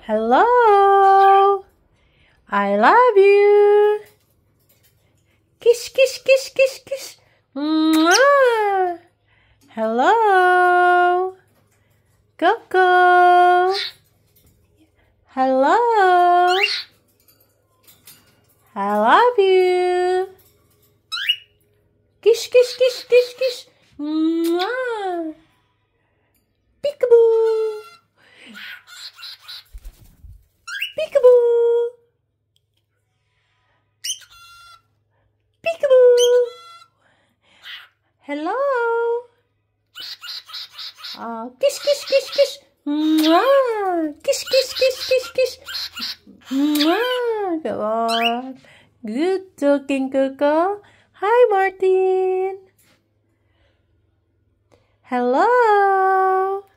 Hello. I love you. Kiss, kiss, kiss, kiss, kiss. Mwah. Hello. Coco. Hello. I love you. Kiss, kiss, kiss, kiss, kiss. Mwah. Peekaboo. Peekaboo. Peekaboo. Hello. Oh, kiss, kiss, kiss, kiss. Mwah. Kiss, kiss, kiss, kiss, kiss. Mwah. Go on. Good talking, Coco. Hi, Martin. Hello.